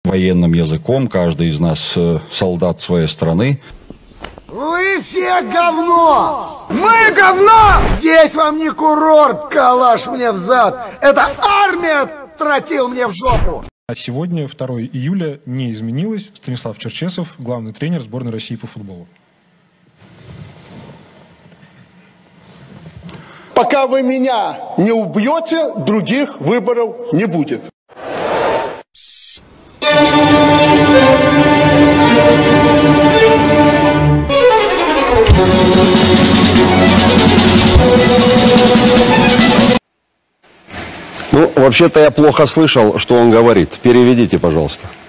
военным языком, каждый из нас солдат своей страны. Вы все говно! Мы говно! Здесь вам не курорт, калаш мне взад. Это армия тротил мне в жопу. А сегодня, 2 июля, не изменилось. Станислав Черчесов, главный тренер сборной России по футболу. Пока вы меня не убьете, других выборов не будет. Ну, вообще-то я плохо слышал, что он говорит. Переведите, пожалуйста.